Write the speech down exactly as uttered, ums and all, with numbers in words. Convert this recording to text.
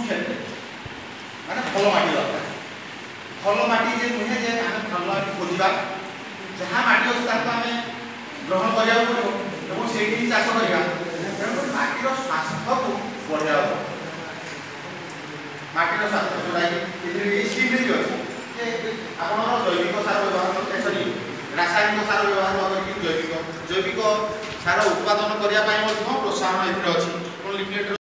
मुख्य माने भल माटी दरकार भल माटी जे नुहे जे आम भल माटी खोजा जहाँ माटी अच्छे ताको आम ग्रहण करा पड़ो और से चाष करवा तेणुक माटीर स्वास्थ्य को बढ़िया माटीर स्वास्थ्य जोड़ा स्कीम भी अच्छे आप जैविक सार व्यवहार सरी रासायनिक सार व्यवहार जैविक जैविक सार उत्पादन करने प्रोत्साहन अच्छी लिक्विड